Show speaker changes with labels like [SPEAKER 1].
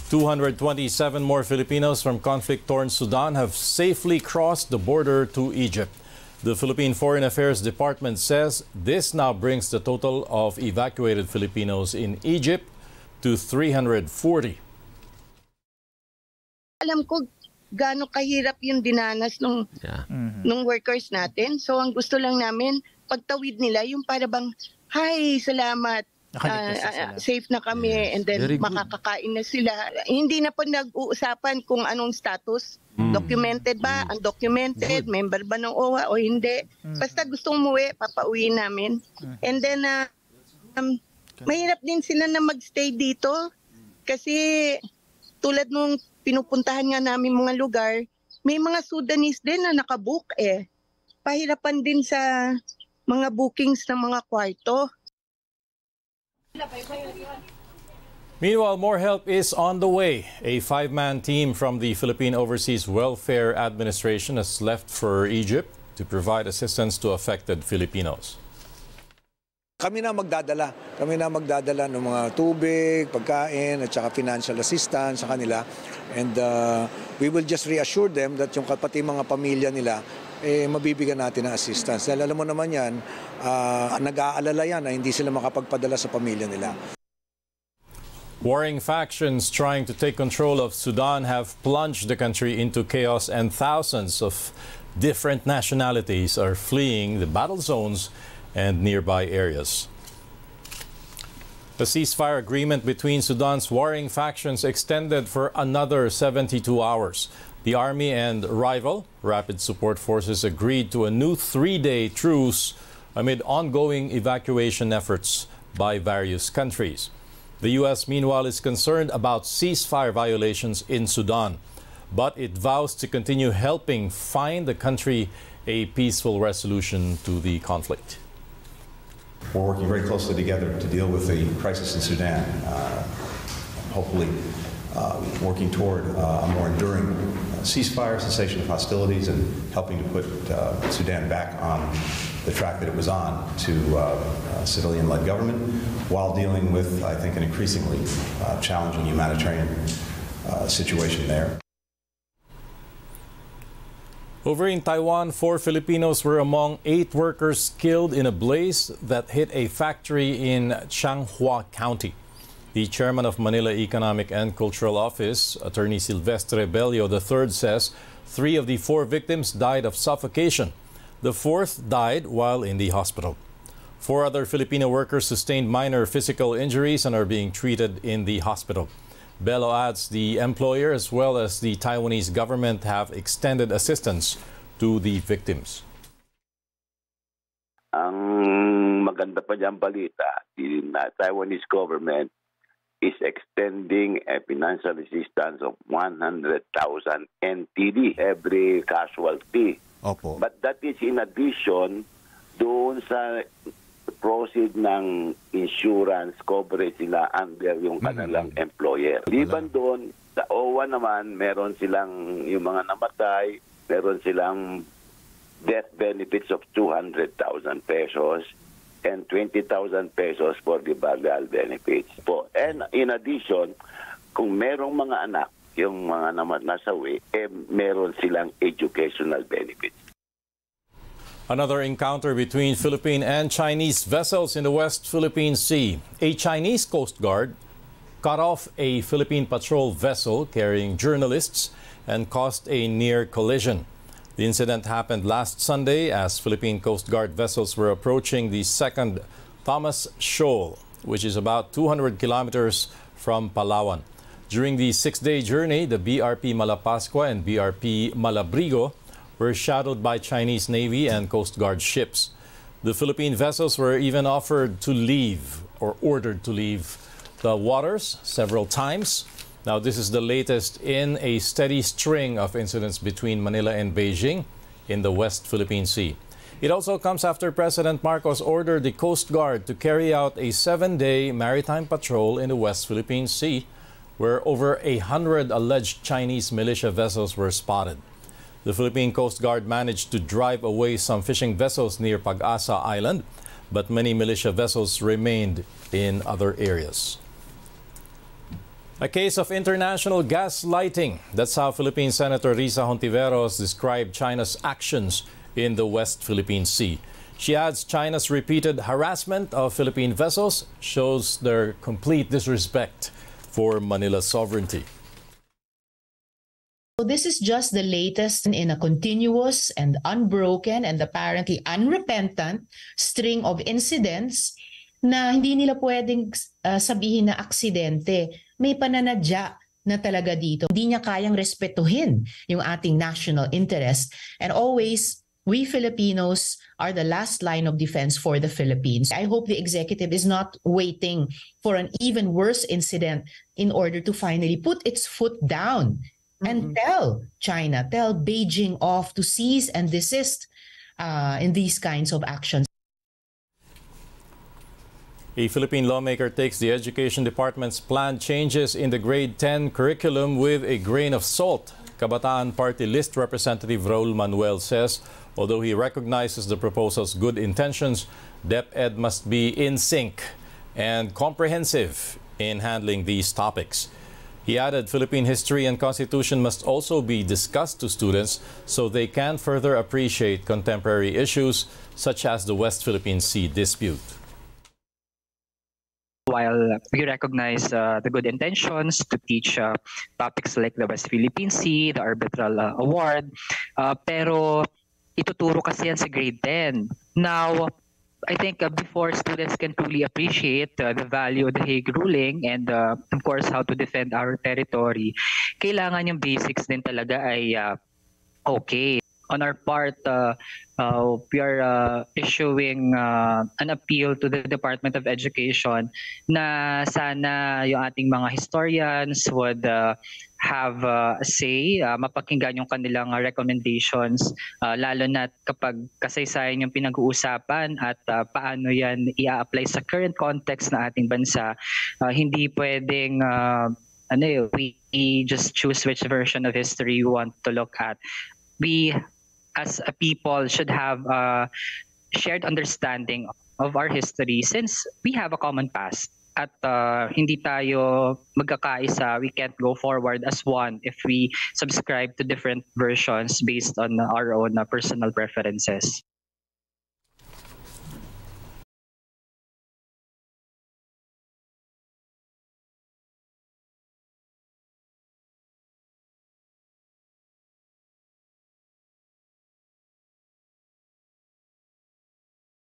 [SPEAKER 1] 227 more Filipinos from conflict-torn Sudan have safely crossed the border to Egypt. The Philippine Foreign Affairs Department says this now brings the total of evacuated Filipinos in Egypt to 340.
[SPEAKER 2] Alam ko gaano kahirap yung dinanas nung workers natin. So ang gusto lang namin, pagtawid nila yung para bang, hi, salamat. Safe na kami, and then makakakain na sila. Hindi na po nag-uusapan kung anong status. Documented ba? Undocumented? Member ba ng OWA o hindi? Basta gustong umuwi, papauwi namin. And then, mahirap din sila na magstay dito kasi tulad nung pinupuntahan nga namin mga lugar, may mga Sudanese din na nakabook eh. Pahirapan din sa mga bookings ng mga kwarto.
[SPEAKER 1] Meanwhile, more help is on the way. A 5-man team from the Philippine Overseas Welfare Administration has left for Egypt to provide assistance to affected Filipinos.
[SPEAKER 3] Kami na magdadala ng mga tubig, pagkain at saka financial assistance sa kanila. And we will just reassure them that yung pati mga pamilya nila mabibigyan natin ng assistance. Dahil alam mo naman yan, nag-aalala yan na hindi sila makapagpadala sa pamilya nila.
[SPEAKER 1] Warring factions trying to take control of Sudan have plunged the country into chaos, and thousands of different nationalities are fleeing the battle zones and nearby areas. The ceasefire agreement between Sudan's warring factions extended for another 72 hours. The army and rival Rapid Support Forces agreed to a new 3-day truce amid ongoing evacuation efforts by various countries. The U.S., meanwhile, is concerned about ceasefire violations in Sudan, but it vows to continue helping find the country a peaceful resolution to the conflict.
[SPEAKER 4] We're working very closely together to deal with the crisis in Sudan, hopefully working toward a more enduring ceasefire, cessation of hostilities, and helping to put Sudan back on the track that it was on to civilian-led government while dealing with, I think, an increasingly challenging humanitarian situation there.
[SPEAKER 1] Over in Taiwan, 4 Filipinos were among 8 workers killed in a blaze that hit a factory in Changhua County. The chairman of Manila Economic and Cultural Office, Attorney Silvestre Bello III, says 3 of the 4 victims died of suffocation. The 4th died while in the hospital. 4 other Filipino workers sustained minor physical injuries and are being treated in the hospital. Bello adds the employer as well as the Taiwanese government have extended assistance to the victims.
[SPEAKER 5] Ang maganda pa diyang balita, the Taiwanese government is extending a financial assistance of 100,000 NTD every casualty.
[SPEAKER 6] Opo.
[SPEAKER 5] But that is in addition doon sa proceed ng insurance coverage nila under yung kanilang employer. Liban doon, sa OWA naman, meron silang yung mga namatay, meron silang death benefits of 200,000 pesos and 20,000 pesos for the burial benefits po. And in addition, kung merong mga anak, yung mga nasawi, meron silang educational benefits.
[SPEAKER 1] Another encounter between Philippine and Chinese vessels in the West Philippine Sea. A Chinese Coast Guard cut off a Philippine patrol vessel carrying journalists and caused a near collision. The incident happened last Sunday as Philippine Coast Guard vessels were approaching the second Thomas Shoal, which is about 200 kilometers from Palawan. During the 6-day journey, the BRP Malapascua and BRP Malabrigo were shadowed by Chinese Navy and Coast Guard ships. The Philippine vessels were even offered to leave or ordered to leave the waters several times. Now, this is the latest in a steady string of incidents between Manila and Beijing in the West Philippine Sea. It also comes after President Marcos ordered the Coast Guard to carry out a 7-day maritime patrol in the West Philippine Sea, where over 100 alleged Chinese militia vessels were spotted. The Philippine Coast Guard managed to drive away some fishing vessels near Pag-asa Island, but many militia vessels remained in other areas. A case of international gaslighting. That's how Philippine Senator Risa Hontiveros described China's actions in the West Philippine Sea. She adds China's repeated harassment of Philippine vessels shows their complete disrespect for Manila's sovereignty.
[SPEAKER 6] So this is just the latest in a continuous and unbroken and apparently unrepentant string of incidents na hindi nila pwedeng sabihin na aksidente. May pananadya na talaga dito. Hindi niya kayang respetuhin yung ating national interest. And always, we Filipinos are the last line of defense for the Philippines. I hope the executive is not waiting for an even worse incident in order to finally put its foot down and tell China, tell Beijing off to cease and desist in these kinds of actions.
[SPEAKER 1] A Philippine lawmaker takes the Education Department's planned changes in the grade 10 curriculum with a grain of salt. Kabataan Party List Representative Raul Manuel says, although he recognizes the proposal's good intentions, DepEd must be in sync and comprehensive in handling these topics. He added Philippine history and constitution must also be discussed to students so they can further appreciate contemporary issues such as the West Philippine Sea dispute.
[SPEAKER 7] While we recognize the good intentions to teach topics like the West Philippine Sea, the Arbitral Award, pero ituturo kasi yan sa grade 10. Now, I think before students can truly appreciate the value of the Hague ruling and of course how to defend our territory, kailangan yung basics din talaga ay okay. On our part, we are issuing an appeal to the Department of Education na sana yung ating mga historians would have a say, mapakinggan yung kanilang recommendations, lalo na kapag kasaysayan yung pinag-uusapan at paano yan i-apply sa current context na ating bansa. Hindi pwedeng we just choose which version of history we want to look at. We as a people should have a shared understanding of our history since we have a common past. At hindi tayo magkakaisa, we can't go forward as one if we subscribe to different versions based on our own personal preferences.